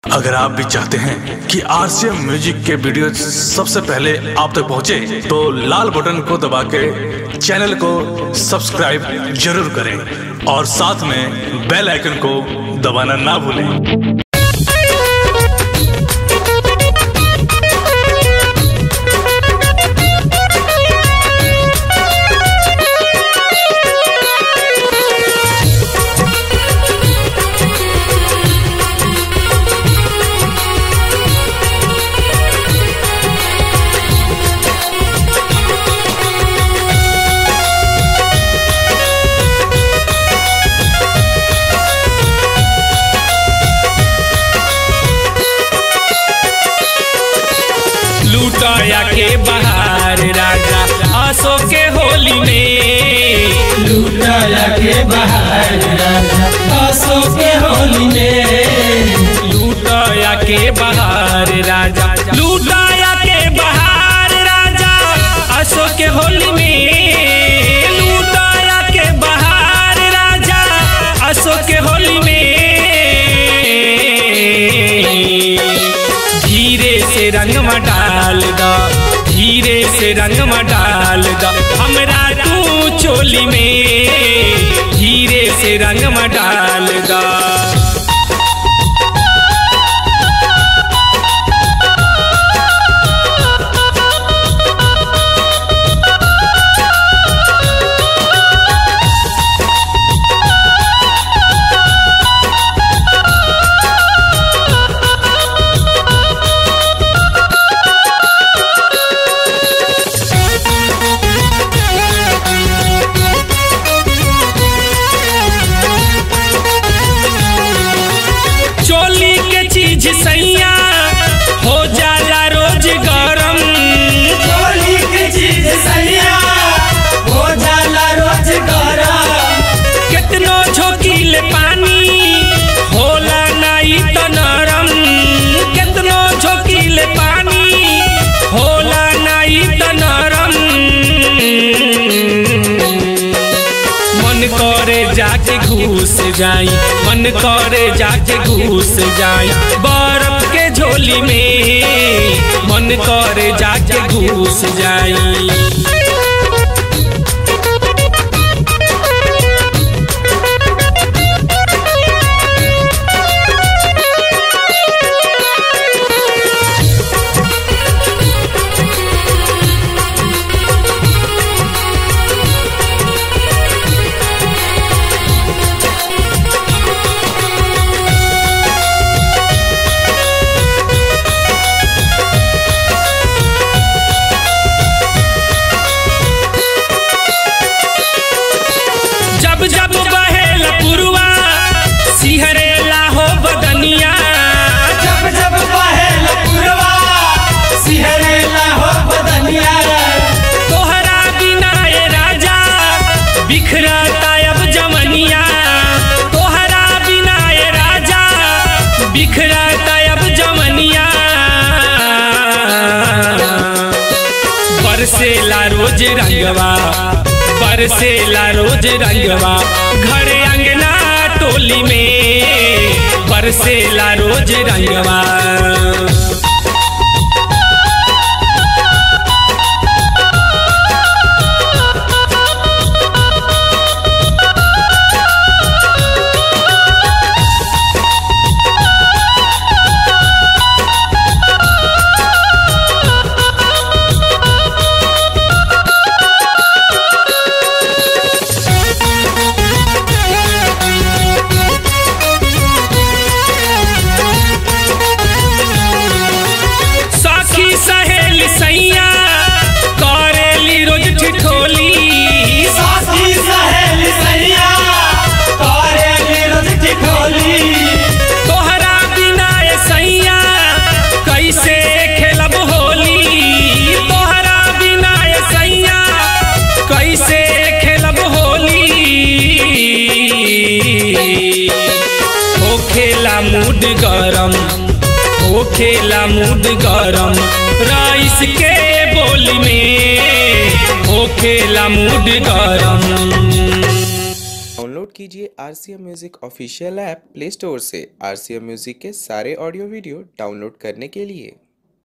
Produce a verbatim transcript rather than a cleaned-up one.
अगर आप भी चाहते हैं कि आरसीएम म्यूजिक के वीडियो सबसे पहले आप तक पहुंचे, तो लाल बटन को दबा के चैनल को सब्सक्राइब जरूर करें और साथ में बेल आइकन को दबाना ना भूलें। लूटाया के बहार राजा आसो के होली में, लूटाया के बहार राजा आसो के होली में, लूटाया के बहार राजा लूटाया के बहार राजा आसो के होली में, लूटाया के बहार राजा आसो के होली में। धीरे से रंग डाल दा, धीरे से रंग डाल दा हमरा तू चोली में, धीरे से रंग डाल दा। सैया हो जाला रोज गरम, चोली के चीज सैया हो जाला रोज गरम, कितनो झोंकीले पानी होला नाई त नरम, कितनो झोंकीले पानी होला नाई त नरम। मन करे जाके घुस जाई, मन करे जाके घुस जाई बर्फ के झोली में, मन करे जाके घुस जाई। जब जब बहेला पुरवा सिहरेला हो बदनिया, जब जब बहेला पुरवा सिहरेला हो बदनिया, तोहरा बिना ये राजा बिखरता अब जमनिया, तोहरा बिना ये राजा बिखरता अब जमनिया। बरसेला रोज रंगवा, बरसेला रोज रंगवा घरे अंगना टोली में, बरसेला रोज रंगवा। सैया करेली रोज ठिठोली, साथी सहेली सैया करेली रोज ठिठोली, तोहरा बिना ये सैया कैसे खेलब होली, तोहरा बिना ये सैया कैसे खेलब होली। हो खेला मूड गरम, हो खेला मूड गरम राइस के बोली में, हो खेला मूड गरम। डाउनलोड कीजिए R C M music official app play store से आर सी एम म्यूजिक के सारे ऑडियो वीडियो डाउनलोड करने के लिए।